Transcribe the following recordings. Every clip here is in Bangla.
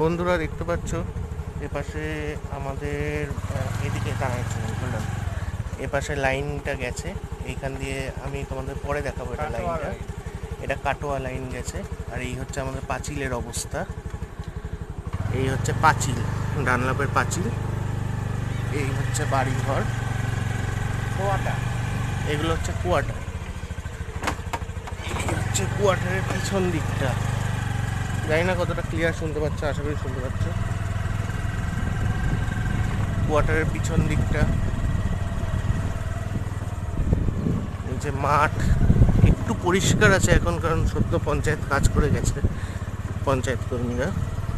বন্ধুরা দেখতে পাচ্ছ এপাশে আমাদের এদিকে দাঁড়াচ্ছে বললাম, এপাশে লাইনটা গেছে। এইখান দিয়ে আমি তোমাদের পরে দেখাবো এটা লাইনটা। এটা কাটোয়া লাইন গেছে। আর এই হচ্ছে আমাদের পাঁচিলের অবস্থা। এই হচ্ছে পাঁচিল, ডানলাপের পাঁচিল। এই হচ্ছে বাড়িঘর, কোয়ার্টার। এগুলো হচ্ছে কোয়ার্টার। এই হচ্ছে কোয়ার্টারের পিছন দিকটা। জানি না কতটা ক্লিয়ার শুনতে পাচ্ছ, আশা করি শুনতে পাচ্ছ। কোয়ার্টারের পিছন দিকটা, নিচে মাঠ একটু পরিষ্কার আছে এখন, কারণ সদ্য পঞ্চায়েত কাজ করে গেছে পঞ্চায়েত কর্মীরা।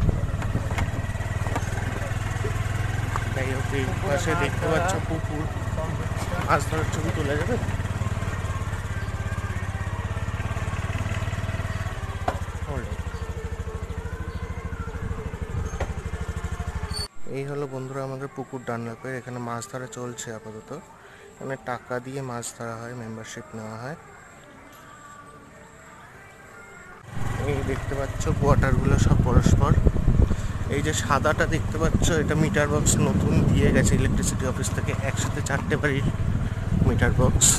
যাই হোক, এই পাশে দেখতে পাচ্ছ পুকুর, মাছ ধরার ছবি তোলা যাবে। এই হলো বন্ধুরা আমাদের পুকুর ডানলাপের। এখানে মাছ ধরা চলছে আপাতত। এখানে টাকা দিয়ে মাছ ধরা হয়, মেম্বারশিপ নেওয়া হয়। এই দেখতে পাচ্ছ কোয়ার্টারগুলো সব পরস্পর। এই যে সাদাটা দেখতে পাচ্ছ, এটা মিটার বক্স নতুন দিয়ে গেছে ইলেকট্রিসিটি অফিস থেকে, একসাথে 4টে বাড়ির মিটার বক্স।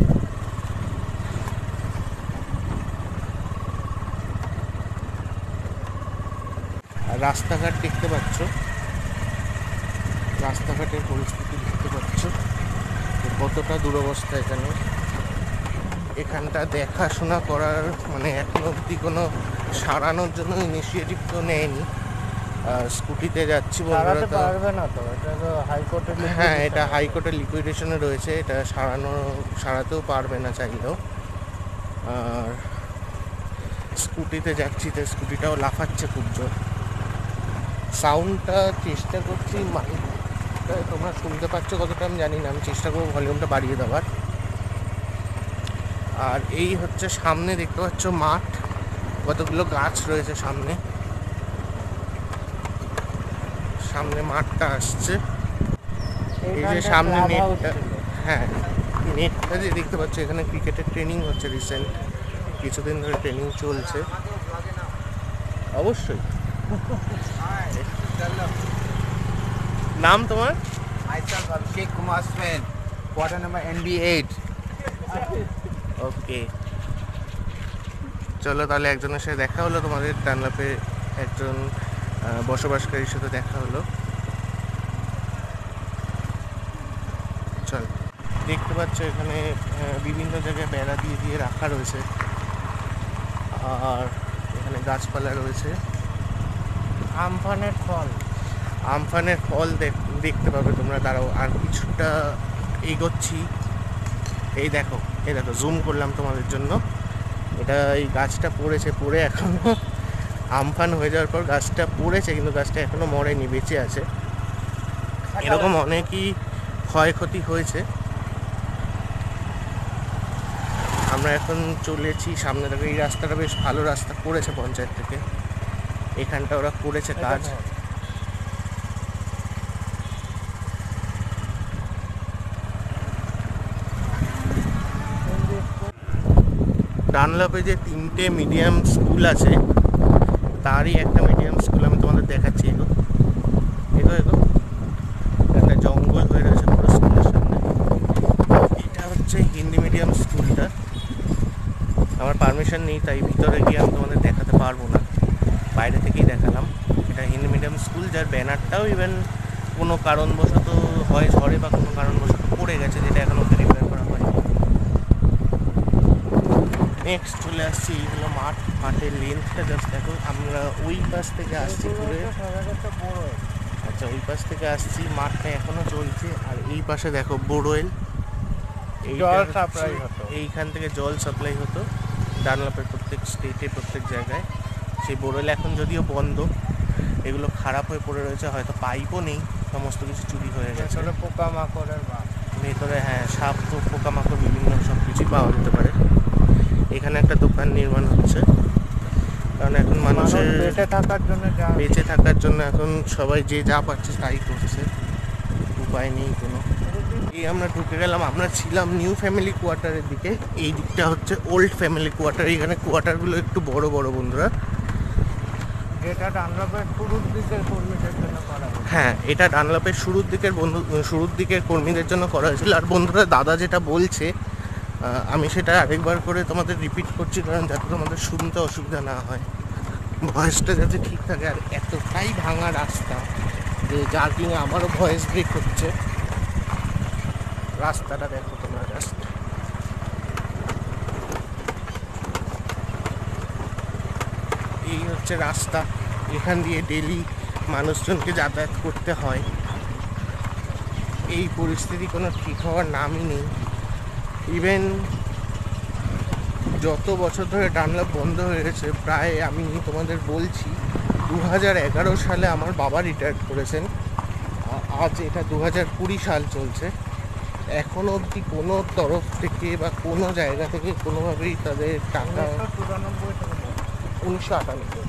আর রাস্তাঘাট দেখতে পাচ্ছ, রাস্তাঘাটের পরিস্থিতি দেখতে পাচ্ছ কতটা দুরবস্থা এখানে। এখানটা দেখাশোনা করার মানে এখনো অবধি কোনো সারানোর জন্য ইনিশিয়েটিভ তো নেয়নি। স্কুটিতে যাচ্ছি বন্ধুরা, তো হ্যাঁ, এটা হাইকোর্টের লিকুইডেশনে রয়েছে, এটা সারাতেও পারবে না চাইলেও। আর স্কুটিতে যাচ্ছি, তো স্কুটিটাও লাফাচ্ছে খুব জোর। সাউন্ডটা চেষ্টা করছি, তোমরা শুনতে পাচ্ছ কতটা আমি জানি না, আমি চেষ্টা করবো ভলিউমটা বাড়িয়ে দেওয়ার। আর এই হচ্ছে সামনে দেখতে পাচ্ছ মাঠ, কতগুলো গাছ রয়েছে সামনে। সামনে মাঠটা আসছে, এই যে সামনে নেটটা, হ্যাঁ নেটটা যে দেখতে পাচ্ছ, এখানে ক্রিকেটের ট্রেনিং হচ্ছে। রিসেন্ট কিছুদিন ধরে ট্রেনিং চলছে। অবশ্যই। নাম তোমার? Abhishek Kumar Sen, quarter number NB8। Okay, চলো তাহলে একজনের সাথে দেখা হলো, তোমাদের ডানলাপে একজন বসবাসকারীর সাথে দেখা হলো। চল, দেখতে পাচ্ছ এখানে বিভিন্ন জায়গায় বেড়া দিয়ে দিয়ে রাখা রয়েছে। আর এখানে গাছপালা রয়েছে। আমফানের ফল দেখতে পাবে তোমরা। দাঁড়াও, আর কিছুটা এগোচ্ছি। এই দেখো জুম করলাম তোমাদের জন্য। এটা এই গাছটা পড়ে এখনো আমফান হয়ে যাওয়ার পর গাছটা পড়েছে, কিন্তু গাছটা এখনো মরেনি, বেঁচে আছে। এরকম অনেকই ক্ষয়ক্ষতি হয়েছে। আমরা এখন চলেছি সামনে থেকে। এই রাস্তাটা বেশ ভালো রাস্তা করেছে পঞ্চায়েত থেকে, এখানটা ওরা করেছে কাজ। ডানলাপে যে 3টে মিডিয়াম স্কুল আছে, তারই একটা মিডিয়াম স্কুল আমি তোমাদের দেখাচ্ছি। এগো একটা জঙ্গল হয়ে রয়েছে পুরো স্কুলের সামনে। এটা হচ্ছে হিন্দি মিডিয়াম স্কুলটা। আমার পারমিশন নেই, তাই ভিতরে গিয়ে আমি তোমাদের দেখাতে পারবো না, বাইরে থেকেই দেখালাম। এটা হিন্দি মিডিয়াম স্কুল, যার ব্যানারটাও ইভেন কোনো কারণবশত হয় ঝড়ে বা কোনো কারণবশত পড়ে গেছে, যেটা এখন ওকে রিপেয়ার করা হয়নি। নেক্সট চলে আসছি, এই হলো মাঠের লেন্থটা জাস্ট দেখো। আমরা ওই পাশ থেকে আসছি ঘুরে, আচ্ছা ওই পাশ থেকে আসছি, মাঠটা এখনো চলছে। আর এই পাশে দেখো বোরওয়েল, এইখান থেকে জল সাপ্লাই হতো ডানলাপের প্রত্যেক স্টেটে, প্রত্যেক জায়গায়। সেই বোরওয়েল এখন যদিও বন্ধ, এগুলো খারাপ হয়ে পড়ে রয়েছে, হয়তো পাইপও নেই, সমস্ত কিছু চুরি হয়ে গেছে। পোকামাকড়ের ভেতরে হ্যাঁ সাপ তো পোকামাকড় বিভিন্ন সব কিছুই পাওয়া যেতে পারে। এখানে একটা দোকান নির্মাণ হচ্ছে, কারণ এখন মানুষের বেঁচে থাকার জন্য এখন সবাই যে যা পাচ্ছে তাই করছে, উপায় নেই কোনো। এই আমরা ঢুকে গেলাম, আমরা ছিলাম নিউ ফ্যামিলি কোয়ার্টারের দিকে, এই দিকটা হচ্ছে ওল্ড ফ্যামিলি কোয়ার্টার। এখানে কোয়ার্টারগুলো একটু বড় বড় বন্ধুরা, এটা ডানলপের শুরুর দিকের কর্মীদের জন্য করা হয়েছে। হ্যাঁ, এটা ডানলপের শুরুর দিকের কর্মীদের জন্য করা হয়েছিল। আর বন্ধুরা, দাদা যেটা বলছে আমি সেটা আরেকবার করে তোমাদের রিপিট করছি, কারণ যাতে তোমাদের শুনতে অসুবিধা না হয়, ভয়েসটা যাতে ঠিক থাকে। আর এতটাই ভাঙা রাস্তা যে জার্কিংয়ে আমারও ভয়েস ব্রেক হচ্ছে। রাস্তাটা দেখো তোমরা জাস্ট। এই হচ্ছে রাস্তা, এখান দিয়ে ডেলি মানুষজনকে যাতায়াত করতে হয়। এই পরিস্থিতি কোনো ঠিক হওয়ার নামই নেই। ইভেন যত বছর ধরে ডানলপ বন্ধ হয়ে গেছে, প্রায় আমি তোমাদের বলছি 2011 সালে আমার বাবা রিটায়ার করেছেন, আজ এটা 2020 সাল চলছে। এখনো অবধি কোনো তরফ থেকে বা কোনো জায়গা থেকে কোনোভাবেই তাদের টাকা 1998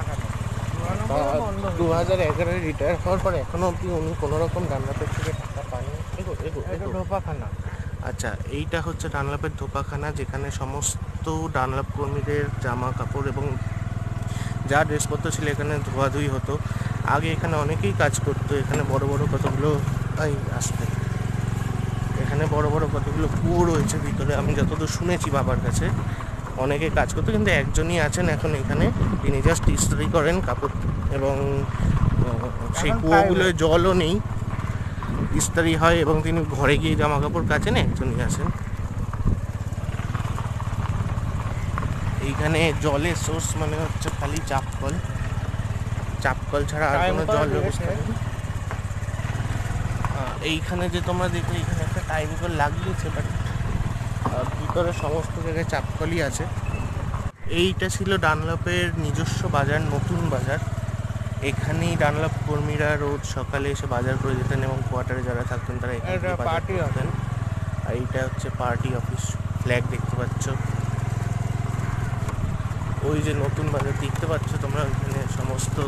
2011 রিটায়ার হওয়ার পর এখনো অবধি উনি কোনো রকম ডানলপের থেকে টাকা পাননি। ঢোপাখানা। আচ্ছা, এইটা হচ্ছে ডানলপের ধোপাখানা, যেখানে সমস্ত ডানলপ কর্মীদের জামা কাপড় এবং যা ড্রেসপত্র ছিল এখানে ধোয়াধুয়ি হতো। আগে এখানে অনেকেই কাজ করতো। এখানে বড় বড় কতগুলো এখানে বড় বড় কতগুলো কুয়ো রয়েছে ভিতরে, আমি যতদূর শুনেছি বাবার কাছে। অনেকে কাজ করতো, কিন্তু একজনই আছেন এখন এখানে, তিনি জাস্ট ইস্ত্রি করেন কাপড়, এবং সেই কুয়োগুলোয় জলও নেই, ইস্ত্রি হয় এবং তিনি ঘরে গিয়ে জামা কাপড় কাচেন, একজনই আছেন। এইখানে জলের সোর্স মানে হচ্ছে খালি চাপকল ছাড়া আর কোনো জল ব্যবস্থা নেই। এইখানে যে তোমরা দেখো, এইখানে একটা টাইম কল লাগিয়েছে, বাট ভিতরে সমস্ত জায়গায় চাপকলই আছে। এইটা ছিল ডানলপের নিজস্ব বাজার, নতুন বাজার। এখানেই ডানলপ কর্মীরা রোজ সকালে এসে বাজার করে যেতেন, এবং কোয়ার্টারে যারা থাকতেন তারা এখানে পার্টি হতেন। আর এইটা হচ্ছে পার্টি অফিস, ফ্ল্যাগ দেখতে পাচ্ছ। ওই যে নতুন বাজার দেখতে পাচ্ছ তোমরা, ওইখানে সমস্ত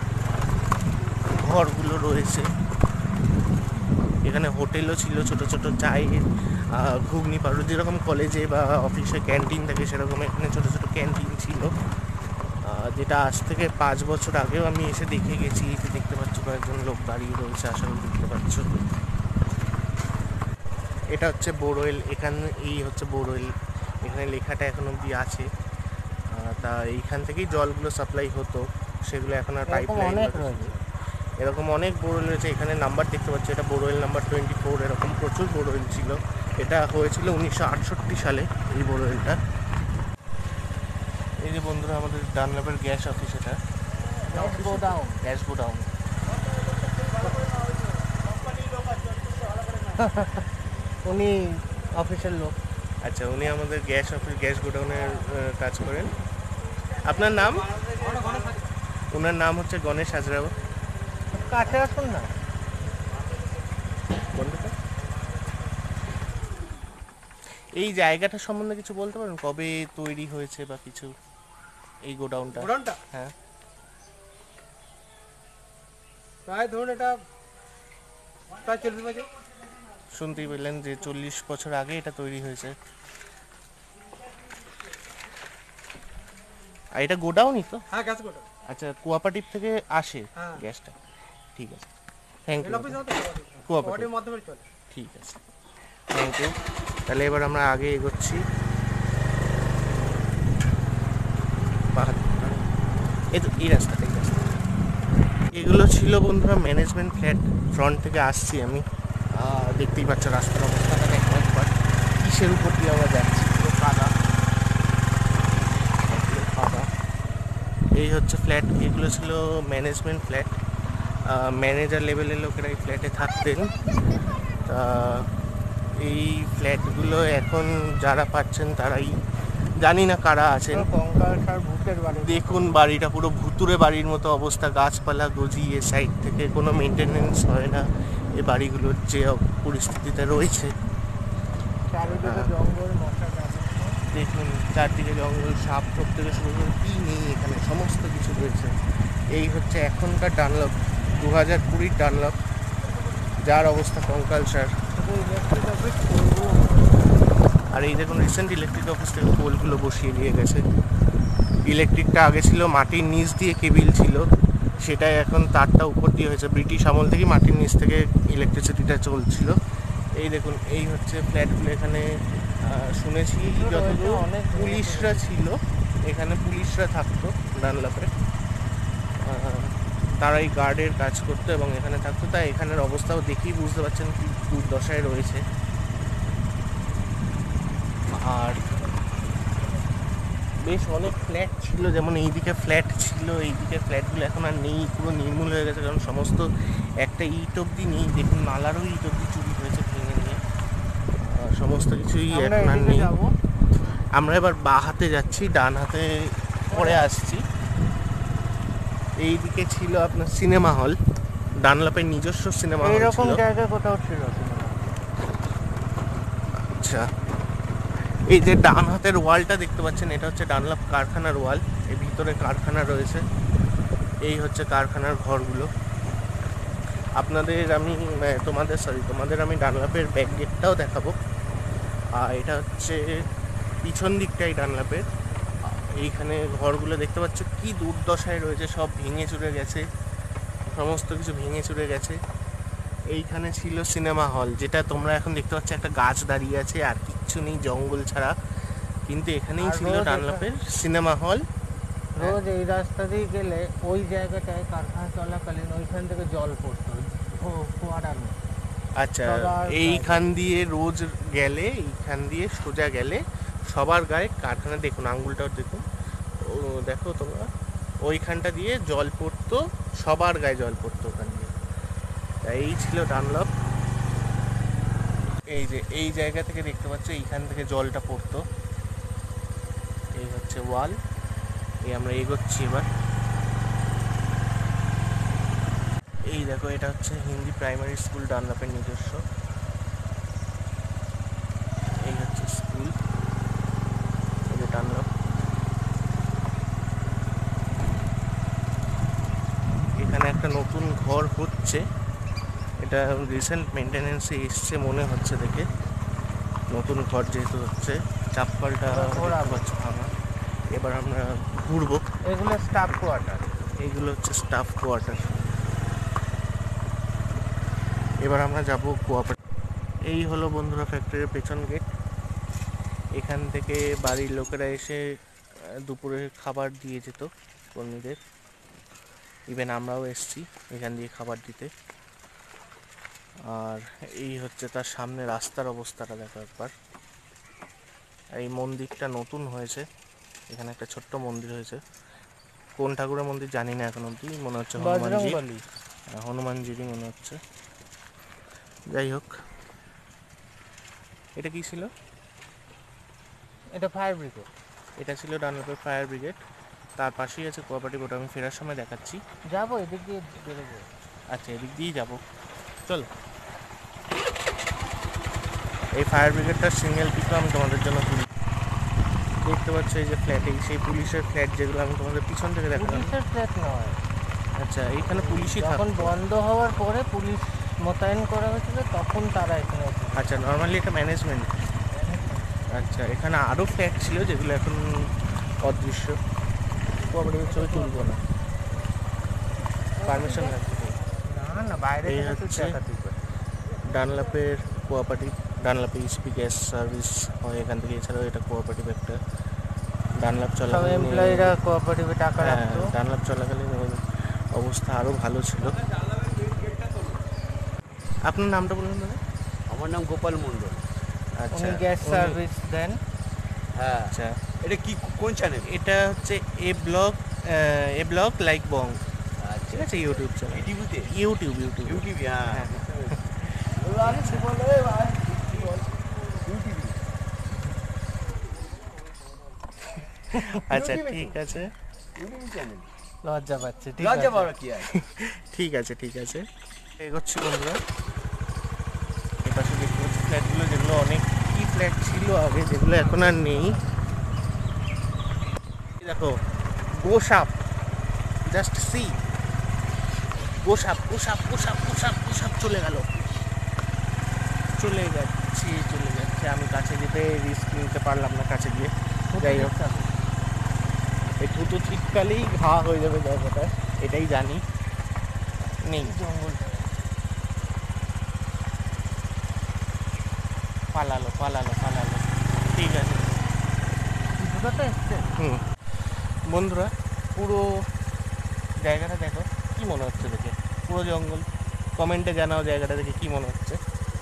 ঘরগুলো রয়েছে। এখানে হোটেলও ছিল, ছোট ছোট চায়ের, ঘুগনি পাউরুটি, যেরকম কলেজে বা অফিসে ক্যান্টিন থাকে সেরকম এখানে ছোট ছোট ক্যান্টিন ছিল, যেটা আজ থেকে 5 বছর আগেও আমি এসে দেখে গেছি। এই যে দেখতে পাচ্ছ কয়েকজন লোক দাঁড়িয়ে রয়েছে, আশাও দেখতে পাচ্ছ। এটা হচ্ছে বোরওয়েল, এই হচ্ছে বোরওয়েল, এখানে লেখাটা এখন অবধি আছে। তা এইখান থেকেই জলগুলো সাপ্লাই হতো, সেগুলো এখন আর পাইপ লাইন রয়েছে। এরকম অনেক বোরওয়েল রয়েছে। এখানে নাম্বার দেখতে পাচ্ছি, এটা বোরওয়েল নাম্বার 24। এরকম প্রচুর বোরওয়েল ছিল। এটা হয়েছিল 1968 সালে এই বোরওয়েলটা। এই যে বন্ধুরা, আমাদের ডানলপের গ্যাস অফিস, এটা গ্যাস গোডাউন। উনি অফিসের লোক। আচ্ছা, উনি আমাদের গ্যাস গোডাউনের কাজ করেন। আপনার নাম? ওনার নাম হচ্ছে গণেশ হাজরাও। কাছে আসুন না। এই জায়গাটা সম্বন্ধে কিছু বলতে পারেন? কবে তৈরি হয়েছে বা কিছু এই গোডাউনটা? হ্যাঁ, প্রায় ধরুন এটা প্রায় 40 বছর। শুনতেই পেলেন যে 40 বছর আগে এটা তৈরি হয়েছে। আর এটা গোডাউনই তো? হ্যাঁ, গ্যাস গোডাউন। আচ্ছা, কোঅপারেটিভ থেকে আসে গ্যাসটা? ঠিক আছে, থ্যাংক ইউ। কোঅপারেটিভ মাধ্যমে চলে। ঠিক আছে, থ্যাংক ইউ। তাহলে এবার আমরা আগে এগোচ্ছি। এই রাস্তাটা, এগুলো ছিল বন্ধুরা ম্যানেজমেন্ট ফ্ল্যাট। ফ্রন্ট থেকে আসছি আমি, দেখতেই পাচ্ছ রাস্তার অবস্থাটা দেখো একবার, কিসের উপর দিয়ে আমরা যাচ্ছি, পুরো কাদা। এই হচ্ছে ফ্ল্যাট, এগুলো ছিল ম্যানেজমেন্ট ফ্ল্যাট। ম্যানেজার লেভেলের লোকেরা এই ফ্ল্যাটে থাকতেন। তা এই ফ্ল্যাটগুলো এখন যারা পাচ্ছেন তারাই, জানি না কারা আছেন। দেখুন বাড়িটা পুরো ভুতুরে বাড়ির মতো অবস্থা, গাছপালা গজিয়ে, সাইড থেকে কোনো মেনটেনেন্স হয় না। এই বাড়িগুলোর যে পরিস্থিতিতে রয়েছে, দেখুন চারদিকে জঙ্গল, সাপ থেকে শুরু করে কী নেই এখানে, সমস্ত কিছু রয়েছে। এই হচ্ছে এখনকার ডানলপ, 2020 ডানলপ, যার অবস্থা কঙ্কালসার। আর এই দেখুন রিসেন্ট ইলেকট্রিক অফিস থেকে পোলগুলো বসিয়ে দিয়ে গেছে। ইলেকট্রিকটা আগে ছিল মাটির নিচ দিয়ে কেবিল ছিল, সেটাই এখন তারটা উপর দিয়ে হয়েছে। ব্রিটিশ আমল থেকে মাটির নিচ থেকে ইলেকট্রিসিটিটা চলছিল। এই দেখুন, এই হচ্ছে ফ্ল্যাটগুলো। এখানে শুনেছি যতদূর অনেক পুলিশরা ছিল, এখানে পুলিশরা থাকতো ডানলপে। তারা এই গার্ডের কাজ করতো এবং এখানে থাকতো, তাই এখানের অবস্থাও দেখেই বুঝতে পারছেন কি দুর্দশায় রয়েছে। আর বেশ অনেক ফ্ল্যাট ছিল, যেমন এইদিকে ফ্ল্যাট ছিল, এইদিকে ফ্ল্যাটগুলো এখন আর নেই, পুরো নির্মূল হয়ে গেছে। কারণ সমস্ত একটা ইট অব্দি নেই, দেখুন নালারও ইট অব্দি চুরি হয়েছে ভেঙে নিয়ে। সমস্ত কিছুই এখন আর নেই। আমরা এবার বা হাতে যাচ্ছি, ডান হাতে পরে আসছি। এইদিকে ছিল আপনার সিনেমা হল, ডানলপের নিজস্ব সিনেমা হল এইরকম ছিল। জায়গায় কোথাও ছিল cinema? আচ্ছা, এই যে ডান হাতের ওয়ালটা দেখতে পাচ্ছেন, এটা হচ্ছে ডানলপ কারখানার ওয়াল। এর ভিতরে কারখানা রয়েছে, এই হচ্ছে কারখানার ঘরগুলো। তোমাদের আমি ডানলপের ব্যাক গেটটাও দেখাবো। আর এটা হচ্ছে পিছন দিকটাই ডানলপের। এইখানে ঘরগুলো দেখতে পাচ্ছ কি দুর্দশায় রয়েছে, সব ভেঙে চুরে গেছে, সমস্ত কিছু ভেঙে চুরে গেছে। এইখানে ছিল সিনেমা হল, যেটা তোমরা এখন দেখতে পাচ্ছ একটা গাছ দাঁড়িয়ে আছে, আর কিচ্ছু নেই জঙ্গল ছাড়া। কিন্তু এখানেই আর ছিল রোজ ডানলপের সিনেমা হল। রোজ এই রাস্তা দিয়ে গেলে ওই জায়গাটায় কারখানা চলাকালীন ওইখান থেকে জল পড়তো, ফোয়ারার মতো। আচ্ছা, সবার এইখান দিয়ে রোজ গেলে, এইখান দিয়ে সোজা গেলে সবার গায়ে কারখানা, দেখুন আঙ্গুলটাও দেখুন, ও দেখো তোমরা, ওইখানটা দিয়ে জল পড়তো, সবার গায়ে জল পড়তো ওখান দিয়ে। তাই এই ছিল ডানলপ। এই যে এই জায়গা থেকে দেখতে পাচ্ছ, এইখান থেকে জলটা পড়তো। এই হচ্ছে ওয়াল। এই আমরা এগোচ্ছি এবার। এই দেখো, এটা হচ্ছে হিন্দি প্রাইমারি স্কুল, ডানলপের নিজস্ব। এই হচ্ছে স্কুল, এই যে ডানলপ। এখানে একটা নতুন ঘর হচ্ছে, এটা রিসেন্ট মেনটেনেন্সে এসছে মনে হচ্ছে দেখে। নতুন ঘর যেহেতু হচ্ছে, চাপ্পালটা দেখতে পাচ্ছ ভাঙা। এবার আমরা ঘুরবো। এগুলো স্টাফ কোয়ার্টার। এইগুলো হচ্ছে স্টাফ কোয়ার্টার। এবার আমরা যাব কোঅপারেটিভ। এই হলো বন্ধুরা ফ্যাক্টরির পেছন গেট। এখান থেকে বাড়ির লোকেরা এসে দুপুরে খাবার দিয়ে যেত কর্মীদের। ইভেন আমরাও এসছি এখান দিয়ে খাবার দিতে। আর এই হচ্ছে তার সামনে রাস্তার অবস্থাটা দেখো একবার। এই মন্দিরটা নতুন হয়েছে, এখানে একটা ছোট্ট মন্দির হয়েছে। কোন ঠাকুরের মন্দির জানি না এখন অব্দি, মনে হচ্ছে হনুমানজি। বজরংবলী। হনুমানজিরই মনে হচ্ছে। যাই হোক, এটা কি ছিল? এটা ফায়ার ব্রিগেড। এটা ছিল ডানলপের ফায়ার ব্রিগেড। তার পাশেই আছে কোঅপারেটিভ, ওটা আমি ফেরার সময় দেখাচ্ছি। যাবো এদিক দিয়ে বেরোবো। আচ্ছা, এদিক দিয়েই যাবো, চলো। এই ফায়ার ব্রিগেডটার সিঙ্গেল পিকও আমি তোমাদের জন্য তুলি। দেখতে পাচ্ছ এই যে ফ্ল্যাট, এই সেই পুলিশের ফ্ল্যাট যেগুলো আমি তোমাদের পিছন থেকে দেখালাম। পুলিশের ফ্ল্যাট নয়, আচ্ছা, এইখানে পুলিশই যখন থাকতো। বন্ধ হওয়ার পরে পুলিশ মোতায়েন করা হয়েছিল তখন তারা এখানে এসেছিল। আচ্ছা, নর্মালি এটা ম্যানেজমেন্ট। আচ্ছা, এখানে আরও ফ্ল্যাট ছিল যেগুলো এখন অদৃশ্য। কোঅপারেটিভের ছবি তুলবো না, পারমিশন লাগবে। না না, বাইরে এই থেকে তুই হচ্ছে দেখাতেই পারিস। ডানলপের কোঅপারেটিভ। ডানলপে ইসপি গ্যাস সার্ভিস হয় এখান থেকে। এছাড়াও এটা কোঅপারেটিভ একটা। ডানলপ সব চলাকালীন এমপ্লয়িরা কোঅপারেটিভে টাকা হ্যাঁ, রাখতো। ডানলপ চলাকালীন এর অবস্থা আরও ভালো ছিল। আপনার নামটা বলুন দাদা? আমার নাম গোপাল মণ্ডল। আচ্ছা, উনি গ্যাস উনি- সার্ভিস দেন। হ্যাঁ, আচ্ছা, এটা কি কোন চ্যানেল? এটা হচ্ছে এ ব্লগ লাইক বং, ঠিক আছে, ইউটিউব চ্যানেল। টিভিতে? ইউটিউব। ইউটিউব, হ্যাঁ। হ্যাঁ। আচ্ছা, ঠিক আছে, ইউটিউব চ্যানেল। লজ্জা পাচ্ছে, ঠিক লজ্জা আছে। পাওয়ার কি আছে? ঠিক আছে। এগোচ্ছি বন্ধুরা। এপাশে দেখতে পাচ্ছি ফ্ল্যাটগুলো, যেগুলো অনেক কি ফ্ল্যাট ছিল আগে, যেগুলো এখন আর নেই। এই দেখো, গোসাপ, জাস্ট সি, গোসাপ চলে যাচ্ছে। আমি কাছে যেতে রিস্ক নিতে পারলাম না, কাছে গিয়ে। যাই হোক, এই থুতু ছিটকালেই ঘা হয়ে যাবে জায়গাটা, এটাই জানি। নেই জঙ্গল, পালালো পালালো পালালো। ঠিক আছে দুটোতে এসছে। হুম। বন্ধুরা পুরো জায়গাটা দেখো, কি মনে হচ্ছে দেখে? পুরো জঙ্গল। কমেন্টে জানাও জায়গাটা দেখে কি মনে হচ্ছে।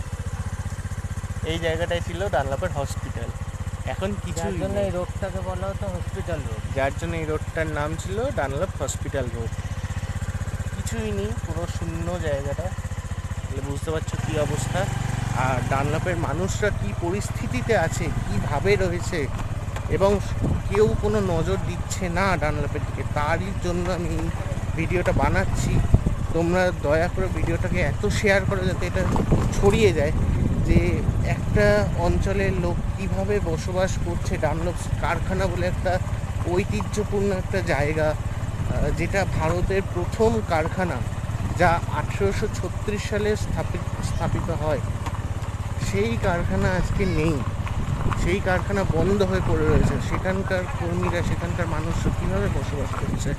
এই জায়গাটায় ছিল ডানলপের হসপিটাল, এখন যার কিছুই জন্য নেই। এই রোডটাকে বলা হতো হসপিটাল রোড। যার জন্য এই রোডটার নাম ছিল ডানলপ হসপিটাল রোড। কিছুই নেই, পুরো শূন্য জায়গাটা। তাহলে বুঝতে পারছো কী অবস্থা। আর ডানলপের মানুষরা কি পরিস্থিতিতে আছে, কীভাবে রয়েছে, এবং কেউ কোনো নজর দিচ্ছে না ডানলপের দিকে। তারই জন্য আমি ভিডিওটা বানাচ্ছি। তোমরা দয়া করে ভিডিওটাকে এত শেয়ার করো যাতে এটা ছড়িয়ে যায়, যে একটা অঞ্চলের লোক কীভাবে বসবাস করছে। ডানলপ কারখানা বলে একটা ঐতিহ্যপূর্ণ একটা জায়গা, যেটা ভারতের প্রথম কারখানা, যা 1836 সালে স্থাপিত হয়। সেই কারখানা আজকে নেই, সেই কারখানা বন্ধ হয়ে পড়ে রয়েছে। সেখানকার কর্মীরা, সেখানকার মানুষরা কীভাবে বসবাস করছে,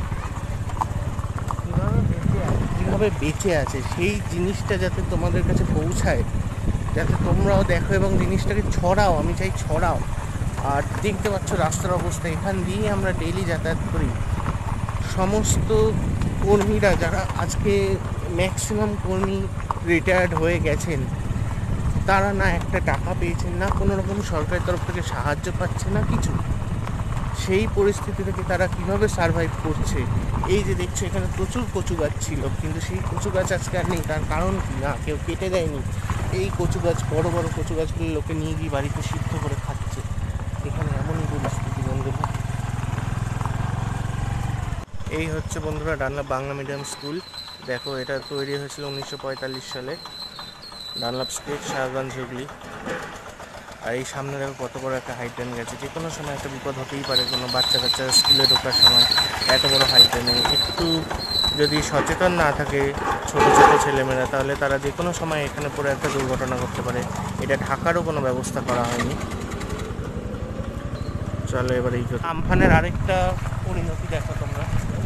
কীভাবে বেঁচে আছে, সেই জিনিসটা যাতে তোমাদের কাছে পৌঁছায়, যাতে তোমরাও দেখো এবং জিনিসটাকে ছড়াও। আমি চাই ছড়াও। আর দেখতে পাচ্ছ রাস্তার অবস্থা, এখান দিয়েই আমরা ডেইলি যাতায়াত করি। সমস্ত কর্মীরা যারা আজকে, ম্যাক্সিমাম কর্মী রিটায়ার্ড হয়ে গেছেন, তারা না একটা টাকা পেয়েছেন, না কোনো রকম সরকারের তরফ থেকে সাহায্য পাচ্ছে, না কিছু। সেই পরিস্থিতি থেকে তারা কিভাবে সারভাইভ করছে। এই যে দেখছো এখানে প্রচুর কচু গাছ ছিল, কিন্তু সেই কচু গাছ আজকে আর নেই। তার কারণ কি? না কেউ কেটে দেয়নি। এই কচু গাছ, বড় বড় কচু গাছগুলো লোকে নিয়ে গিয়ে বাড়িতে সিদ্ধ করে খাচ্ছে। এখানে এমনই পরিস্থিতি বন্ধুরা। এই হচ্ছে বন্ধুরা ডানলপ বাংলা মিডিয়াম স্কুল। দেখো, এটা তৈরি হয়েছিল 1945 সালে। Dunlop street, Shahganj Hooghly. আর এই সামনে দেখো কত বড় একটা হাইড্রেন গেছে। যে কোনো সময় একটা বিপদ হতেই পারে, কোনো বাচ্চা কাচ্চা স্কুলে ঢোকার সময়। এত বড় হাইড্রেনে একটু যদি সচেতন না থাকে ছোট ছোট ছেলেমেয়েরা, তাহলে তারা যে কোনো সময় এখানে পড়ে একটা দুর্ঘটনা করতে পারে। এটা ঢাকারও কোনো ব্যবস্থা করা হয়নি। চলো এবার এই আমফানের আরেকটা পরিণতি দেখো তোমরা।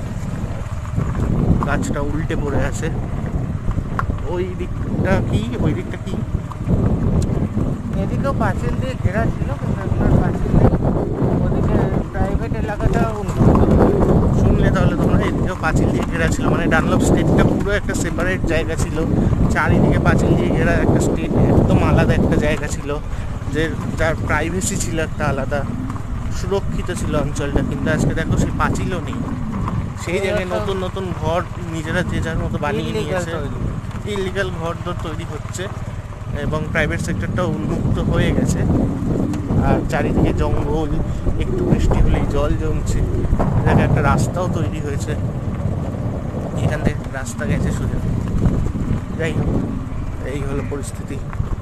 গাছটা উল্টে পড়ে আছে। ওই দিকটা কি? ওই দিকটা কি? এদিকেও পাঁচিল দিয়ে ঘেরা ছিল, কিন্তু এগুলোর পাঁচিল নেই। ওদিকে প্রাইভেট এলাকাটা উন্নত। শুনলে তাহলে তোমরা, এদিকেও পাঁচিল দিয়ে ঘেরা ছিল, মানে ডানলপ স্টেটটা পুরো একটা সেপারেট জায়গা ছিল। চারিদিকে পাঁচিল দিয়ে ঘেরা একটা স্টেট, একদম আলাদা একটা জায়গা ছিল, যে যার প্রাইভেসি ছিল একটা আলাদা, সুরক্ষিত ছিল অঞ্চলটা। কিন্তু আজকে দেখো সেই পাঁচিলও নেই। সেই জায়গায় নতুন নতুন ঘর নিজেরা যে যার মতো বানিয়ে নিয়েছে। ইলিগাল ঘর দর তৈরি হচ্ছে, এবং প্রাইভেট সেক্টরটাও উন্মুক্ত হয়ে গেছে। আর চারিদিকে জঙ্গল, একটু বৃষ্টি হলেই জল জমছে। এখানে একটা রাস্তাও তৈরি হয়েছে, এখান থেকে রাস্তা গেছে সোজা। যাই হোক, এই হলো পরিস্থিতি।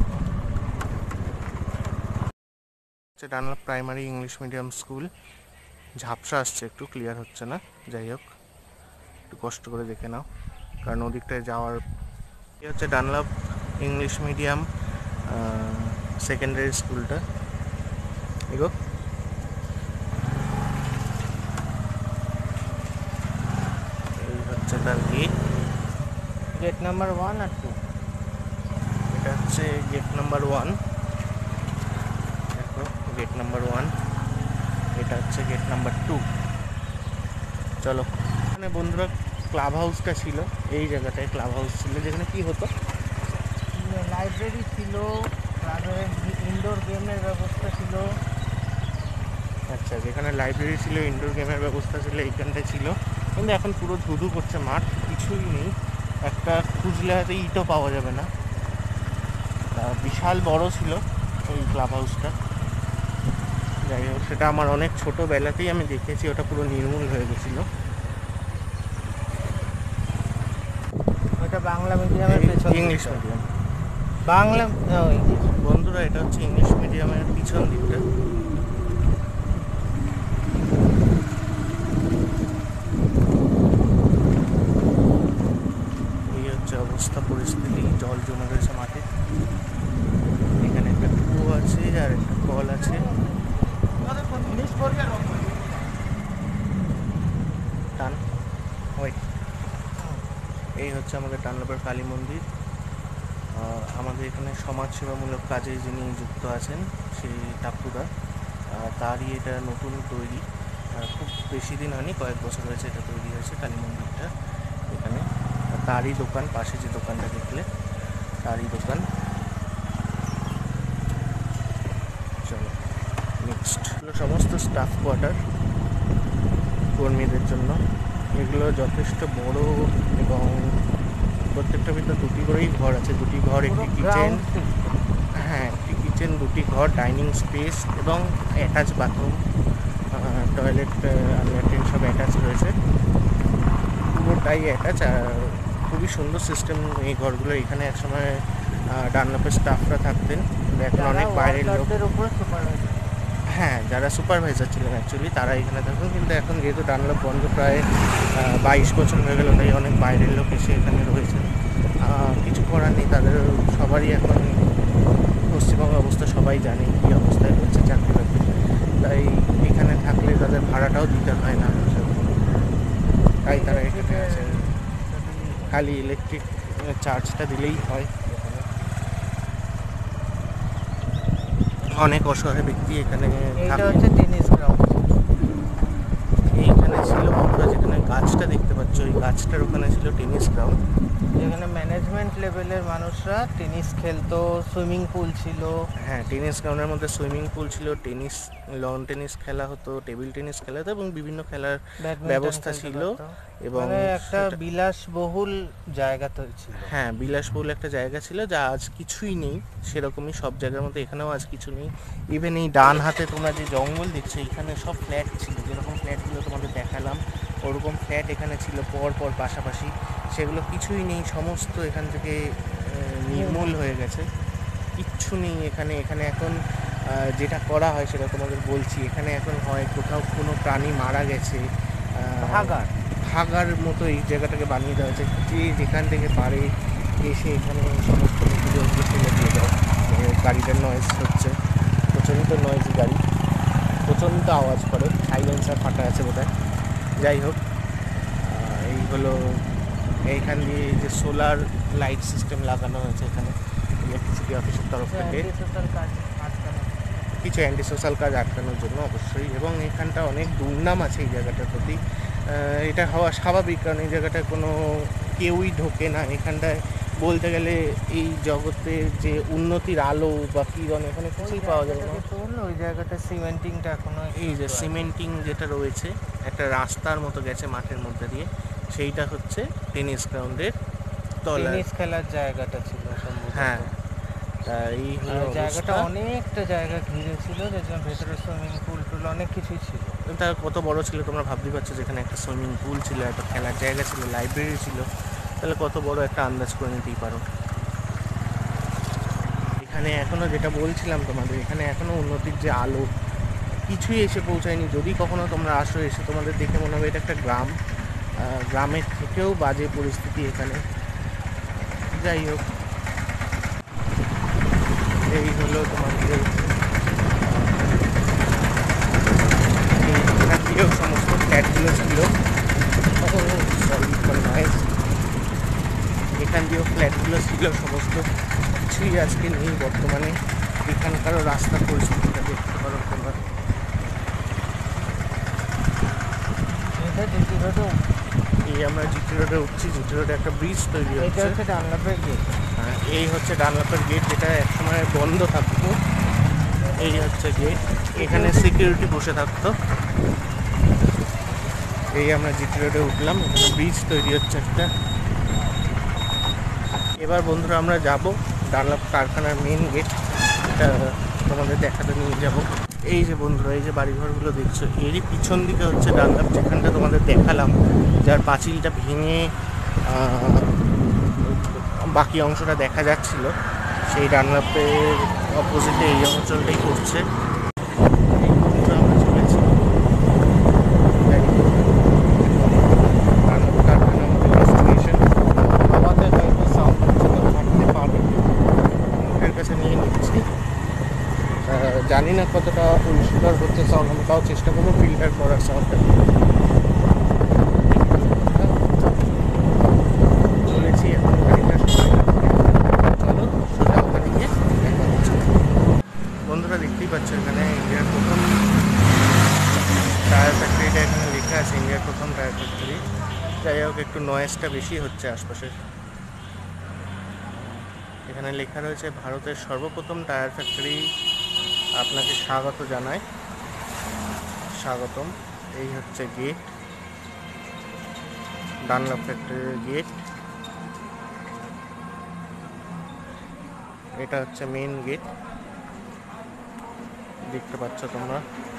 Dunlop primary English medium school. ঝাপসা আসছে, একটু ক্লিয়ার হচ্ছে না। যাই হোক, একটু কষ্ট করে দেখে নাও, কারণ ওদিকটায় যাওয়ার। এই হচ্ছে ডানলপ ইংলিশ মিডিয়াম সেকেন্ডারি স্কুলটা। এগো, এই হচ্ছে তার গেট। গেট নাম্বার 1 আর 2। এটা হচ্ছে গেট নাম্বার 1। দেখো, গেট নাম্বার 1। এটা হচ্ছে গেট নাম্বার 2। চলো, এখানে বন্ধুরা ক্লাব হাউসটা ছিল। এই জায়গাটায় ক্লাব হাউস ছিল, যেখানে কি হতো, লাইব্রেরি ছিল, ইনডোর গেমের ব্যবস্থা ছিল। আচ্ছা, যেখানে লাইব্রেরি ছিল, ইনডোর গেমের ব্যবস্থা ছিল, এইখানটায় ছিল। কিন্তু এখন পুরো ধুধু করছে মাঠ, কিছুই নেই। একটা খুঁজলে হয়তো ইটও পাওয়া যাবে না। বিশাল বড় ছিল ওই ক্লাব হাউসটা। যাই হোক, সেটা আমার অনেক ছোটোবেলাতেই আমি দেখেছি, ওটা পুরো নির্মূল হয়ে গেছিলো। ওটা বাংলা মিডিয়ামের পেছন, ইংলিশ মিডিয়াম বাংলা। বন্ধুরা, এটা হচ্ছে ইংলিশ মিডিয়ামের পিছন দিকটা। এই হচ্ছে অবস্থা, পরিস্থিতি। জল জমে রয়েছে মাঠে। এখানে একটা কুয়ো আছে আর একটা কল আছে। হচ্ছে আমাদের ডানলপের কালী মন্দির। আমাদের এখানে সমাজসেবামূলক কাজে যিনি যুক্ত আছেন সেই টাপ্পুদা, তারই এটা নতুন তৈরি, খুব বেশি দিন হয়নি, কয়েক বছর হয়েছে এটা তৈরি হয়েছে কালী মন্দিরটা এখানে। তারই দোকান, পাশে যে দোকানটা দেখলে তারই দোকান। চলো নেক্সট হলো সমস্ত স্টাফ কোয়ার্টার কর্মীদের জন্য। এগুলো যথেষ্ট বড় এবং প্রত্যেকটার ভিতরে দুটি করেই ঘর আছে, দুটি ঘর, একটি কিচেন, হ্যাঁ একটি কিচেন, দুটি ঘর, ডাইনিং স্পেস এবং অ্যাটাচ বাথরুম, টয়লেট আর ল্যাট্রিন সব অ্যাটাচ রয়েছে, পুরোটাই অ্যাটাচ। আর খুবই সুন্দর সিস্টেম এই ঘরগুলো। এখানে একসময় ডানলপের স্টাফরা থাকতেন, এখন অনেক বাইরের লোক, হ্যাঁ যারা সুপারভাইজার ছিলেন অ্যাকচুয়ালি তারা এখানে থাকতেন, কিন্তু এখন যেহেতু ডানলপ বন্ধ প্রায় 22 বছর হয়ে গেল, তাই অনেক বাইরের লোক এসে এখানে রয়েছেন। কিছু করার নেই, তাদের সবারই এখন পশ্চিমবঙ্গ অবস্থা সবাই জানে কী অবস্থায় রয়েছে চাকরি বাকরি, তাই এখানে থাকলে তাদের ভাড়াটাও দিতে হয় না, তাই তারা এখানে আছে। খালি ইলেকট্রিক চার্জটা দিলেই হয়। অনেক অসহায় ব্যক্তি এখানে এইটা হচ্ছে টেনিস গ্রাউন্ড। এইখানে ছিল বন্ধুরা, যেখানে গাছটা দেখতে পাচ্ছ ওই গাছটার ওখানে ছিল টেনিস গ্রাউন্ড, যেখানে ম্যানেজমেন্ট লেভেলের মানুষরা টেনিস খেলতো, সুইমিং পুল ছিল। হ্যাঁ টেনিস গ্রাউন্ডের মধ্যে সুইমিং পুল ছিল, টেনিস, লন টেনিস খেলা হতো, টেবিল টেনিস খেলা হতো এবং বিভিন্ন খেলার ব্যবস্থা ছিল। এবং মানে একটা বিলাসবহুল জায়গা তো ছিল। হ্যাঁ বিলাসবহুল একটা জায়গা ছিল, যা আজ কিছুই নেই। সেরকমই সব জায়গার মধ্যে এখানেও আজ কিছু নেই। ইভেন এই ডান হাতে তোমরা যে জঙ্গল দেখছো, এখানে সব ফ্ল্যাট ছিল, যেরকম ফ্ল্যাটগুলো তোমাদের দেখালাম ওরকম ফ্ল্যাট এখানে ছিল পর পর পাশাপাশি। সেগুলো কিছুই নেই, সমস্ত এখান থেকে নির্মূল হয়ে গেছে, কিচ্ছু নেই এখানে। এখানে এখন যেটা করা হয় সেটা তোমাদের বলছি। এখানে এখন হয় কোথাও কোনো প্রাণী মারা গেছে, ভাগার মতো এই জায়গাটাকে বানিয়ে দেওয়া হয়েছে, যে যেখান থেকে পারে এসে এখানে সমস্ত মৃতদেহগুলো ফেলে দিয়ে দেয়। গাড়িটার নয়েজ হচ্ছে, প্রচণ্ড নয়েজি গাড়ি, প্রচণ্ড আওয়াজ করে, সাইলেন্সার ফাটা আছে বোধহয়। যাই হোক, এই হলো এইখান দিয়ে যে সোলার লাইট সিস্টেম লাগানো হয়েছে এখানে ইলেকট্রিসিটি অফিসের তরফ থেকে, কিছু অ্যান্টি সোশ্যাল কাজ আটকানোর জন্য অবশ্যই। এবং এখানটা অনেক দুর্নাম আছে এই জায়গাটার প্রতি, এটা হওয়া স্বাভাবিক, কারণ এই জায়গাটায় কোনো কেউই ঢোকে না। এখানটায় বলতে গেলে এই জগতের যে উন্নতির আলো বা কিরণ এখানে কিছুই পাওয়া যায় না। ওই জায়গাটা সিমেন্টিংটা এখনো, এই যে সিমেন্টিং যেটা রয়েছে একটা রাস্তার মতো গেছে মাঠের মধ্যে দিয়ে, সেইটা হচ্ছে টেনিস গ্রাউন্ডের তলা, টেনিস খেলার জায়গাটা ছিল সম্ভবত। হ্যাঁ এই হলো জায়গাটা অবস্থা। অনেকটা জায়গা ঘিরে ছিল, যেখানে ভেতরে সুইমিং পুল টুল অনেক কিছুই ছিল। তা কত বড় ছিল তোমরা ভাবতেই পারছো, যেখানে একটা সুইমিং পুল ছিল, একটা খেলার জায়গা ছিল, লাইব্রেরি ছিল, তাহলে কত বড় একটা আন্দাজ করে নিতেই পারো। এখানে এখনও যেটা বলছিলাম তোমাদের, এখানে এখনও উন্নতির যে আলো কিছুই এসে পৌঁছায়নি। যদি কখনো তোমরা আসো, এসে তোমাদের দেখে মনে হবে এটা একটা গ্রাম, গ্রামের থেকেও বাজে পরিস্থিতি এখানে। যাই হোক, এই হলো তোমাদের এখান দিয়েও সমস্ত ফ্ল্যাটগুলো ছিল, এখান দিয়েও ফ্ল্যাটগুলো ছিল, সমস্ত কিছুই আজকে নেই বর্তমানে। এখানকারও রাস্তার পরিস্থিতিটা দেখতে পারো তোমরা। এই আমরা জিটি রোডে উঠছি, জিটি রোডে একটা ব্রিজ তৈরি হচ্ছে, ডানলপের গেট। হ্যাঁ এই হচ্ছে ডানলপের গেট, যেটা একসময় বন্ধ থাকতো। এই হচ্ছে গেট, এখানে সিকিউরিটি বসে থাকতো। এই আমরা জিটি রোডে উঠলাম, এখানে ব্রিজ তৈরি হচ্ছে একটা। এবার বন্ধুরা আমরা যাব ডানলপ কারখানার মেন গেট, এটা তোমাদের দেখাতে নিয়ে যাব। এই যে বন্ধুরা, এই যে বাড়িঘরগুলো দেখছো, এরই পিছন দিকে হচ্ছে ডানলপ, যেখানটা তোমাদের দেখালাম, যার পাঁচিলটা ভেঙে বাকি অংশটা দেখা যাচ্ছিল, সেই ডানলপের অপোজিটে এই অঞ্চলটাই পড়ছে। জানি না কতটা পরিষ্কার হচ্ছে সাউন্ড, আমি তাও চেষ্টা করবো ফিল্টার করার সাউন্ডটা। চলেছি বন্ধুরা দেখতেই পাচ্ছ এখানে ইন্ডিয়ার প্রথম টায়ার ফ্যাক্টরিটা এখানে লেখা আছে, ইন্ডিয়ার প্রথম টায়ার ফ্যাক্টরি। যাই হোক, একটু নয়েজটা বেশি হচ্ছে আশপাশে। এখানে লেখা রয়েছে ভারতের সর্বপ্রথম টায়ার ফ্যাক্টরি আপনাকে স্বাগত জানায়, স্বাগতম। এই হচ্ছে গেট, ডানলপ ফ্যাক্টরির গেট। এটা হচ্ছে মেন গেট, দেখতে পাচ্ছ তোমরা।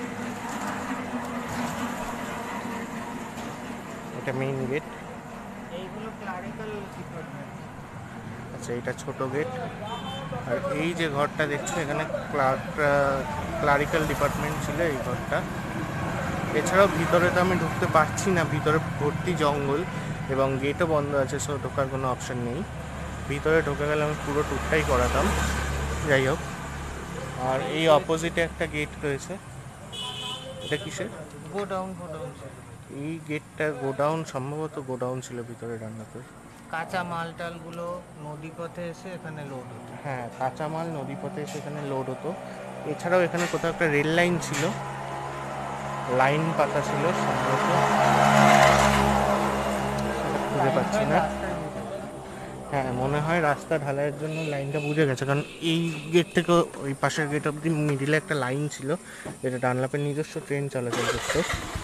এটা মেন গেট। এইগুলো ক্লারিক্যাল ডিপার্টমেন্ট। আচ্ছা, এটা ছোট গেট। আর এই যে ঘরটা দেখছো এখানে ক্লারিক্যাল ডিপার্টমেন্ট ছিল এই ঘরটা। এছাড়াও ভিতরে তো আমি ঢুকতে পারছি না, ভিতরে ভর্তি জঙ্গল এবং গেটও বন্ধ আছে, সো ঢোকার কোনো অপশন নেই। ভিতরে ঢুকে গেলে আমি পুরো টুরটাই করাতাম। যাই হোক, আর এই অপোজিটে একটা গেট রয়েছে। এটা কিসের? গোডাউন এই গেটটা গোডাউন, সম্ভবত গোডাউন ছিল ভিতরে রান্নাঘর। কাঁচা মাল টালগুলো নদী পথে এসে এখানে লোড হতো। হ্যাঁ, কাঁচামাল নদীপথে এসে এখানে লোড হতো। এছাড়াও এখানে কোথাও একটা রেল লাইন ছিল, লাইন পাতা ছিল সম্ভবত, বুঝতে পারছি না। হ্যাঁ, মনে হয় রাস্তা ঢালাইয়ের জন্য লাইনটা বুঝে গেছে, কারণ এই গেট থেকে ওই পাশের গেট অব্দি মিডিলে একটা লাইন ছিল, যেটা ডানলাপের নিজস্ব ট্রেন চলাচল করতো।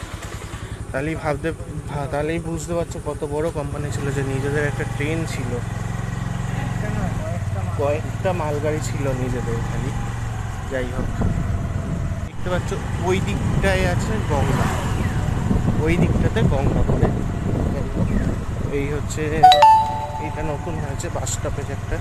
তাহলেই বুঝতে পারছো কত বড় কোম্পানি ছিল, যে নিজেদের একটা ট্রেন ছিল, কয়েকটা মালগাড়ি ছিল নিজেদের খালি। যাই হোক, দেখতে পাচ্ছ ওই দিকটায় আছে গঙ্গা, ওই দিকটাতে গঙ্গা বলে। যাই হোক, এই হচ্ছে, এইটা নতুন হয়েছে বাস স্টপেজ একটা।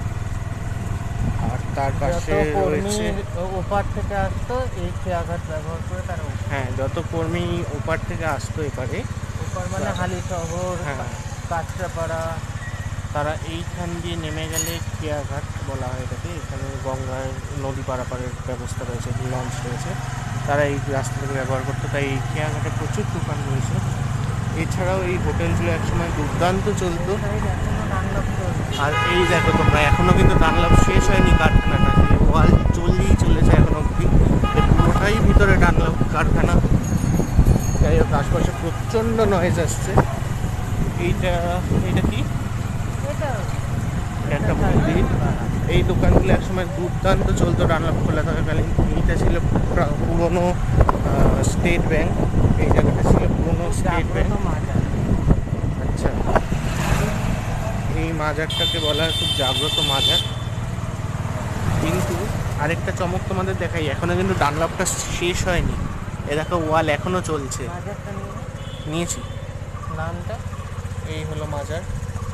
আর তার পাশে রয়েছে, ওপার থেকে আসতো এই খেয়াঘাট ব্যবহার করে তারা হ্যাঁ, যত কর্মী ওপার থেকে আসতো এপারে, ওপার মানে হালি শহর, হ্যাঁ, কাঁচরাপাড়া, তারা এইখান দিয়ে নেমে গেলে খেয়াঘাট বলা হয় এটাকে। এখানে গঙ্গার নদী পারাপারের ব্যবস্থা রয়েছে, লঞ্চ রয়েছে, তারা এই রাস্তাটাকে ব্যবহার করতো। তাই এই খেয়াঘাটে প্রচুর দোকান রয়েছে। এছাড়াও এই হোটেলগুলো একসময় দুর্দান্ত চলতো। আর এই দেখো তোমরা, এখনও কিন্তু ডানলপ শেষ হয়নি কারখানাটা, যে ওয়াল চললেই চলেছে এখন অবধি, পুরোটাই ভিতরে ডানলপ কারখানা। যাই হোক, আশপাশে প্রচণ্ড নয়েজ আসছে। এইটা কি? এটা একটা মন্দির। এই দোকানগুলো একসময় দুর্দান্ত চলতো ডানলপ খোলা থাকাকালীন। এইটা ছিল পুরনো স্টেট ব্যাংক, এই জায়গাটা ছিল পুরনো স্টেট ব্যাংক। আচ্ছা, এই মাজারটাকে বলা হয় খুব জাগ্রত মাজার। কিন্তু আরেকটা চমক তোমাদের দেখাই, এখনো কিন্তু ডানলপটা শেষ হয়নি। এ দেখো, ওয়াল এখনো চলছে। নিয়েছি নামটা, এই হলো মাজার।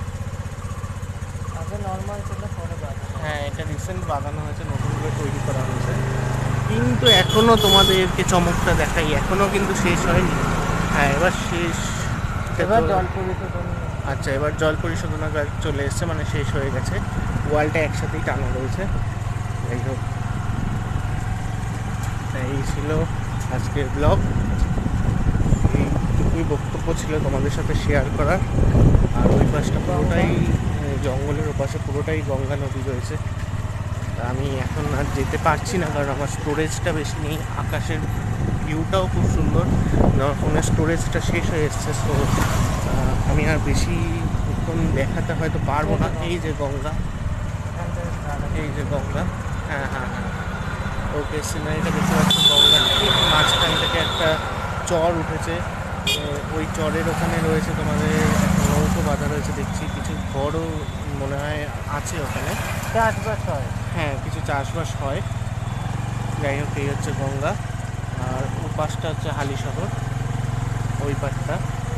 আগে নর্মাল ছিল, পরে বাগান। হ্যাঁ, এটা রিসেন্ট বাগানো হয়েছে, নতুন করে তৈরি করা হয়েছে। কিন্তু এখনো তোমাদেরকে চমকটা দেখাই, এখনো কিন্তু শেষ হয়নি। হ্যাঁ, এবার শেষ। এবার জল পরিশোধন। আচ্ছা, এবার জল পরিশোধনাগার চলে এসছে, মানে শেষ হয়ে গেছে। ওয়ালটা একসাথেই টানা রয়েছে। যাই হোক, এই ছিল আজকের ব্লগ। এইটুকুই বক্তব্য ছিল তোমাদের সাথে শেয়ার করার। আর ওই পাশটা পুরোটাই জঙ্গলের ওপাশে পুরোটাই গঙ্গা নদী রয়েছে। আমি এখন আর যেতে পারছি না, কারণ আমার স্টোরেজটা বেশি নেই। আকাশের ভিউটাও খুব সুন্দর, আমার ফোনের স্টোরেজটা শেষ হয়ে এসছে, সো আমি আর বেশিক্ষণ দেখাতে হয়তো পারবো না। এই যে গঙ্গা, এই যে গঙ্গা, হ্যাঁ হ্যাঁ হ্যাঁ, ওকে, সিনারিটা দেখতে পাচ্ছি। গঙ্গার ঠিক মাঝখান থেকে একটা চর উঠেছে, ওই চরের ওখানে রয়েছে তোমাদের একটা নৌকো বাঁধা রয়েছে দেখছি। কিছু ঘরও মনে হয় আছে ওখানে, চাষবাস হয়। হ্যাঁ, কিছু চাষবাস হয়। যাই হোক, এই হচ্ছে গঙ্গা। আর ও পাশটা হচ্ছে হালি শহর, ওই পাশটা।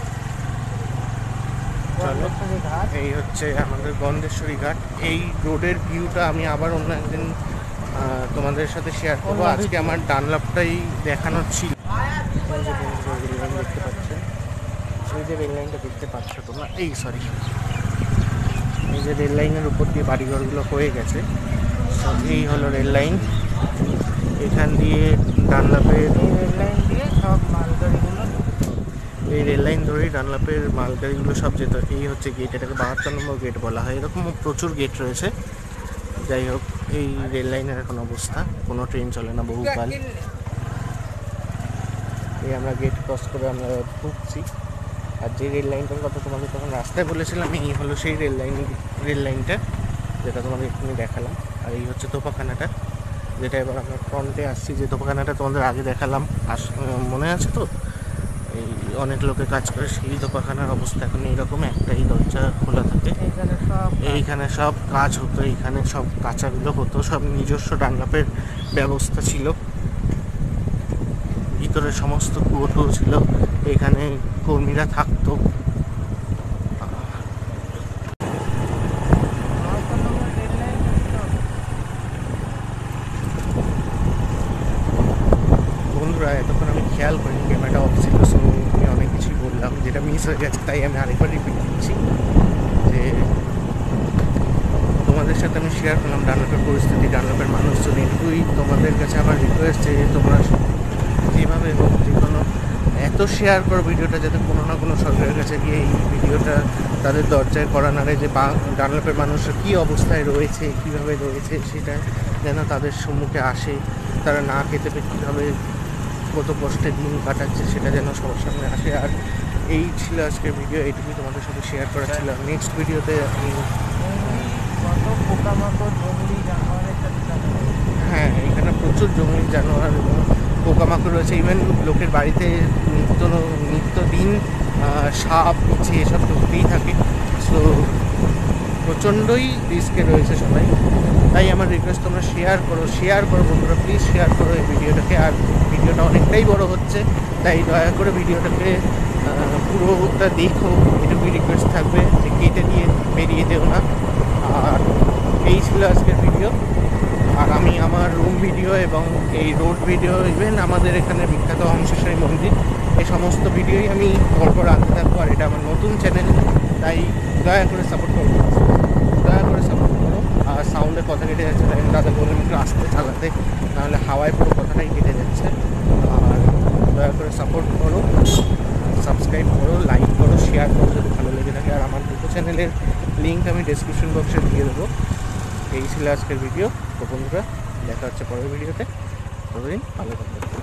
চলো, এই হচ্ছে আমাদের গন্ধেশ্বরী ঘাট। এই রোডের ভিউটা আমি আবার অন্য একদিন তোমাদের সাথে শেয়ার করবো। আজকে আমার ডানলপটাই দেখানোর ছিল। এই যে রেল লাইন দেখতে পাচ্ছেন, এই যে রেল লাইনটা দেখতে পাচ্ছ তোমরা, এই সরি, এই যে রেল লাইনের উপর দিয়ে বাড়িঘরগুলো হয়ে গেছে। এই হলো রেল লাইন। এখান দিয়ে ডানলপের রেল লাইন দিয়ে সব মালগাড়িগুলো, এই রেল লাইন ধরেই ডানলপের মালগাড়িগুলো সব যেত। এই হচ্ছে গেট, এটাকে 72 নম্বর গেট বলা হয়। এরকম প্রচুর গেট রয়েছে। যাই হোক, এই রেল লাইনের এখন অবস্থা, কোনো ট্রেন চলে না বহুকাল। এই আমরা গেট ক্রস করে আমরা ঢুকছি। আর যে রেল লাইনটার কথা তোমাদের তখন রাস্তায় বলেছিলাম, এই হলো সেই রেল লাইনটা যেটা তোমাদের এখানে দেখালাম। আর এই হচ্ছে তোপাখানাটা, যেটা এবার আমরা ফ্রন্টে আসছি। যে তোপাখানাটা তোমাদের আগে দেখালাম, মনে আছে তো? এই অনেক লোকে কাজ করে, সেই তোপাখানার অবস্থা এখন এইরকম, একটাই দরজা খোলা থাকে। এইখানে সব কাজ হতো, এইখানে সব কাঁচাগুলো হতো, সব নিজস্ব ডানলাপের ব্যবস্থা ছিল। ভিতরে সমস্ত কুয়োটো ছিল, এখানে কর্মীরা থাকতো। বন্ধুরা, এতক্ষণ আমি খেয়াল করিনি, ক্যামেরাটা অফ ছিল, সো আমি অনেক কিছুই বললাম যেটা মিস হয়ে গেছে, তাই আমি আরেকবার রিপিট করছি যে তোমাদের সাথে আমি শেয়ার করলাম ডানলাপের পরিস্থিতি, ডানলাপের মানুষজন। এটুকুই তোমাদের কাছে আমার রিকোয়েস্ট যে তোমরা যেভাবে হোক, যে কোনো এত শেয়ার করো ভিডিওটা, যাতে কোনো না কোনো সরকারের কাছে গিয়ে এই ভিডিওটা তাদের দরজায় করা নাড়ে, যে ডানলাপের মানুষরা কী অবস্থায় রয়েছে, কীভাবে রয়েছে, সেটা যেন তাদের সম্মুখে আসে। তারা না খেতে পেয়ে কীভাবে কত কষ্টে দিন কাটাচ্ছে, সেটা যেন সবার সামনে আসে। আর এই ছিল আজকের ভিডিও, এইটুকুই তোমাদের সাথে শেয়ার করা ছিল। নেক্সট ভিডিওতে আমি হ্যাঁ, এখানে প্রচুর জঙ্গলি জানোয়ার এবং পোকামাকড় রয়েছে। ইভেন লোকের বাড়িতে নিত্যদিন সাপ, বিছে এসব ঢুকতেই থাকে। সো প্রচণ্ডই রিস্কে রয়েছে সবাই। তাই আমার রিকোয়েস্ট, তোমরা শেয়ার করো বন্ধুরা, প্লিজ শেয়ার করো এই ভিডিওটাকে। আর ভিডিওটা অনেকটাই বড় হচ্ছে, তাই দয়া করে ভিডিওটাকে পুরোটা দেখো, এটুকুই রিকোয়েস্ট থাকবে, যে কেটে দিয়ে বেরিয়ে দেও না। আর এই ছিল আজকের ভিডিও। আর আমি আমার রুম ভিডিও এবং এই রোড ভিডিও, ইভেন আমাদের এখানে বিখ্যাত হংসেশ্বরী মন্দির, এই সমস্ত ভিডিওই আমি পরপর আনতে থাকবো। আর এটা আমার নতুন চ্যানেল, তাই দয়া করে সাপোর্ট করো। আর সাউন্ডে কথা কেটে যাচ্ছে, তাই দাদা বললাম একটু আস্তে চালাতে, নাহলে হাওয়ায় পুরো কথাটাই কেটে যাচ্ছে। আর দয়া করে সাপোর্ট করো, সাবস্ক্রাইব করো, লাইক করো, শেয়ার করো যদি ভালো লেগে থাকে। আর আমার দুটো চ্যানেলের লিঙ্ক আমি ডেসক্রিপশন বক্সে দিয়ে দেবো। এই ছিল আজকের ভিডিও। তো বন্ধুরা, দেখা হচ্ছে পরের ভিডিওতে। ততদিন ভালো থাকবে।